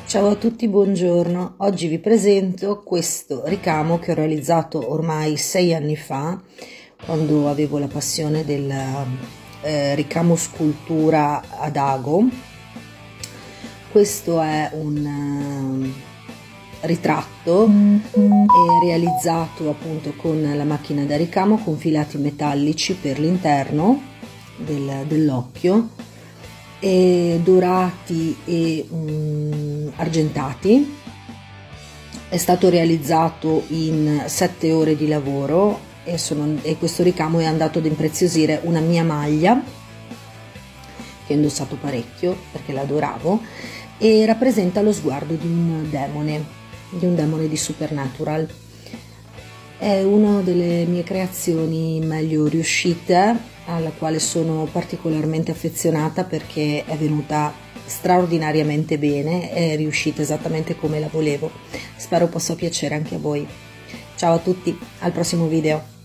Ciao a tutti, buongiorno. Oggi vi presento questo ricamo che ho realizzato ormai 6 anni fa, quando avevo la passione del ricamo scultura ad ago. Questo è un ritratto realizzato appunto con la macchina da ricamo, con filati metallici per l'interno dell'occhio, dorati e argentati. È stato realizzato in 7 ore di lavoro e questo ricamo è andato ad impreziosire una mia maglia che ho indossato parecchio perché l'adoravo, e rappresenta lo sguardo di un demone di Supernatural. È una delle mie creazioni meglio riuscite, alla quale sono particolarmente affezionata perché è venuta straordinariamente bene, è riuscita esattamente come la volevo. Spero possa piacere anche a voi. Ciao a tutti, al prossimo video.